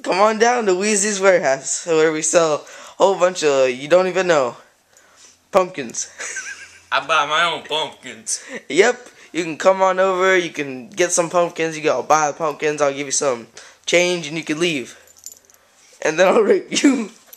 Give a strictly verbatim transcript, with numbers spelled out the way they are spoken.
come on down to Weasie's warehouse where we sell a whole bunch of you don't even know pumpkins. I buy my own pumpkins. Yep, you can come on over. You can get some pumpkins. You gotta buy the pumpkins. I'll give you some change and you can leave. And then I'll rate you.